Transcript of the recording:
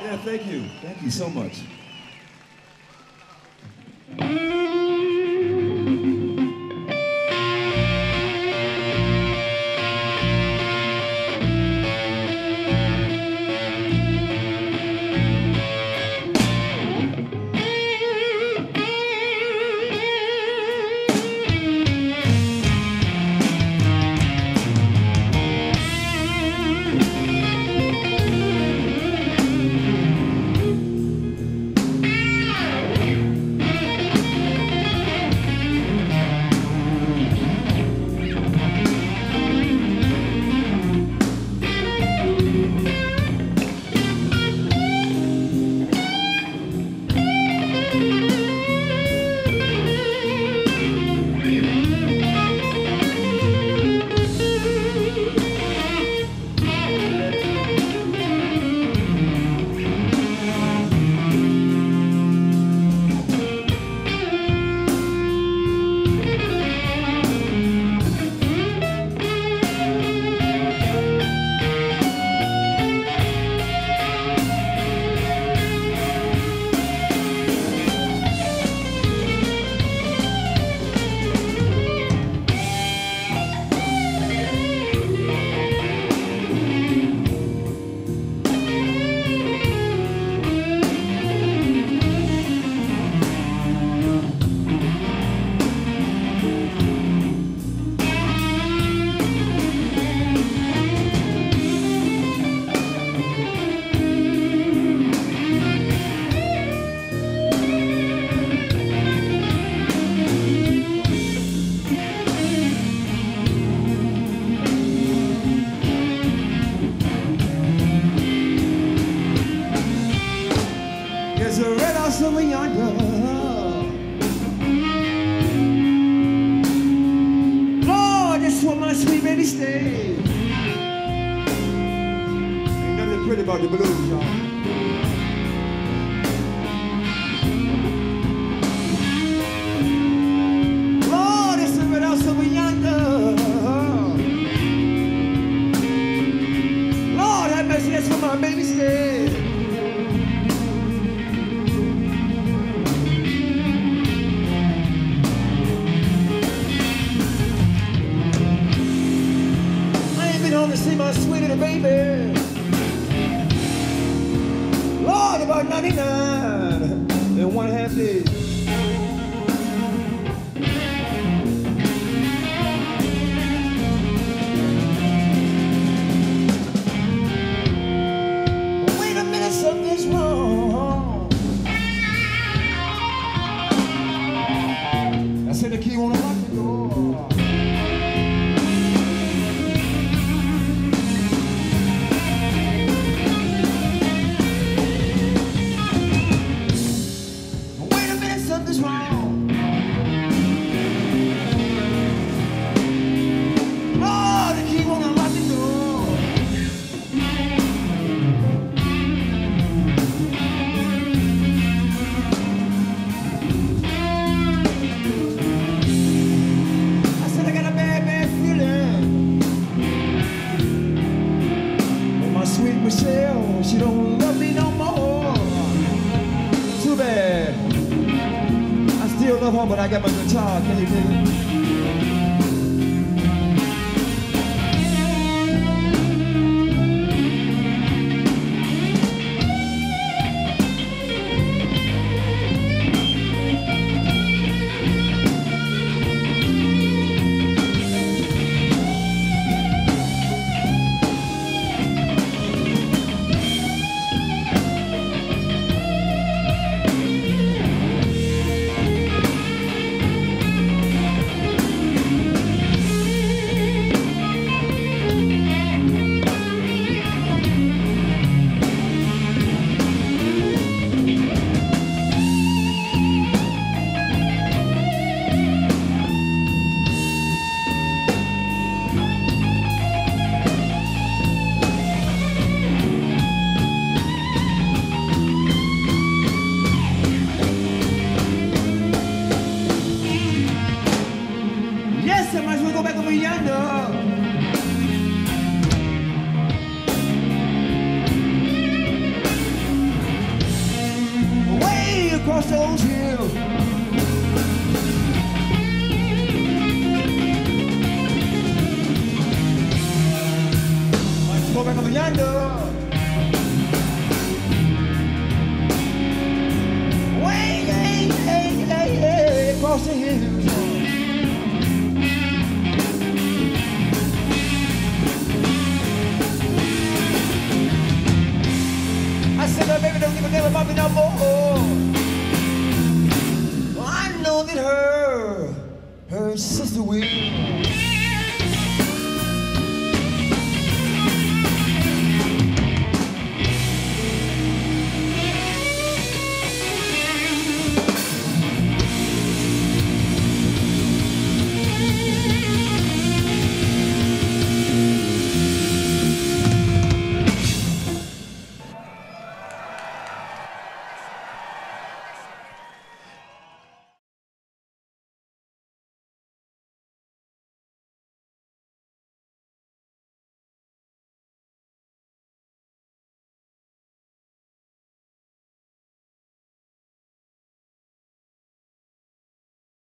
Yeah, thank you. Thank you so much. There's a red house over yonder. Lord, that's where my sweet baby stays. Ain't nothing pretty about the blues, y'all. Lord, it's a red house over yonder. Lord, have mercy, that's where my baby stays. To see my sweet little baby. Lord, about 99 and 1/2 days. Wait a minute, something's wrong. I said the key won't unlock the door. Something's wrong. Oh, the key won't unlock the door. I said I got a bad, bad feeling. But my sweet Michelle, she don't love me no more. Too bad. Still love her, but I got my guitar. Can you dig it? across the hills. I said, oh, baby, don't give a damn about me no more. I know that her sister will.